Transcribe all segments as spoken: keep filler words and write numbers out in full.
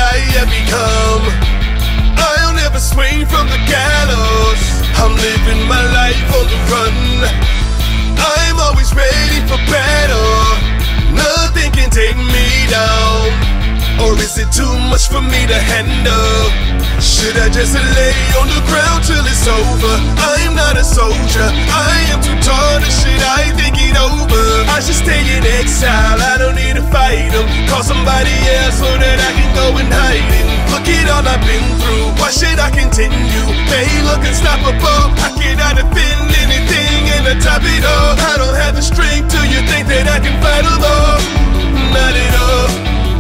I have become. I'll never swing from the gallows. I'm living my life on the run. I'm always ready for battle. Nothing can take me down. Or is it too much for me to handle? Should I just lay on the ground till it's over? I'm not a soldier, I am too tall to shit, I think it over. I should stay in exile, I don't need to fight them. Call somebody else so that I can go and hide it. Look at all I've been through, why should I continue? They look unstoppable, I cannot defend anything and I top it all. I don't have the strength, do you think that I can fight them all? Not at all.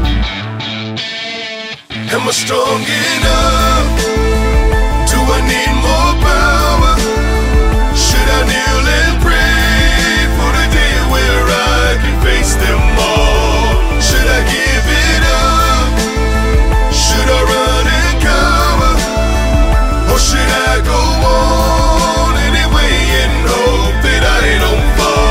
Am I strong enough? Do I need more power? Should I kneel and pray for the day where I can face them all? Should I give it up? Should I run and cover? Or should I go on anyway and hope that I don't fall?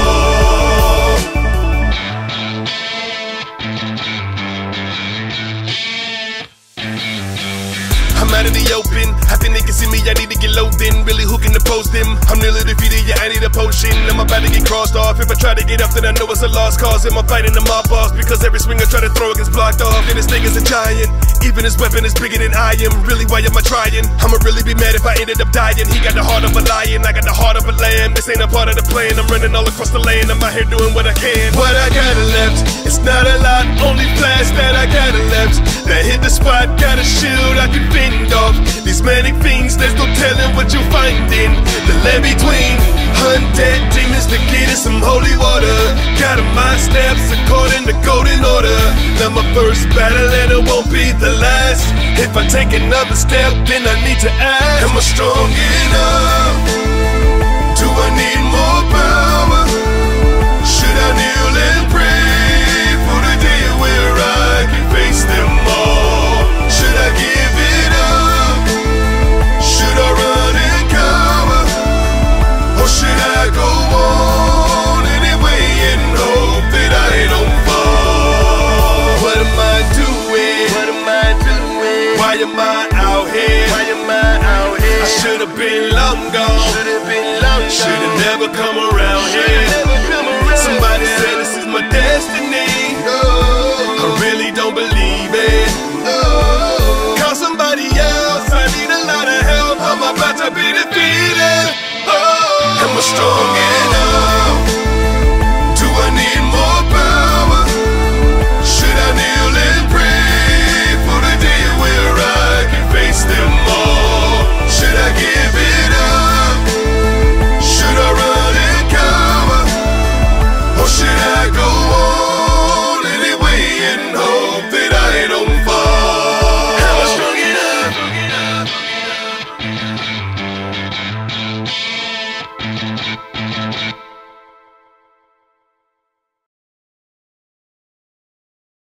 I'm out in the open, I think they can see me, I need to get low then. Really, who can oppose them? I'm nearly defeated, yeah, I need a potion. I'm about to get crossed off, if I try to get up then I know it's a lost cause. Am I fighting the mob boss? Because every swing I try to throw gets blocked off. And this thing is a giant, even his weapon is bigger than I am. Really, why am I trying? I'ma really be mad if I ended up dying. He got the heart of a lion, I got the heart of a lamb. This ain't a part of the plan, I'm running all across the land. I'm out here doing what I can. What I got left, it's not a lot, only flash that I got left. That hit the spot, got a shield I can fend off. These manic fiends, there's no telling what you'll find in the land between. Undead demons to get in some holy water. Got my steps according to golden order. Now my first battle and it won't be the last. If I take another step, then I need to ask, am I strong enough? Do I need more power? Should I kneel and pray for the day where I can face them all? Should I give it up? Should I run and cover? Or should I go on anyway and hope that I don't fall? What am I doing? What am I doing? Why am I out here? Why am I out here? I should have been long gone. Should have been long gone. Should have never come around here. Never come around. Somebody said this is my destiny. Oh, I really don't believe it. Oh, call somebody else. I need a lot of help. I'm about to be defeated. Oh, am I strong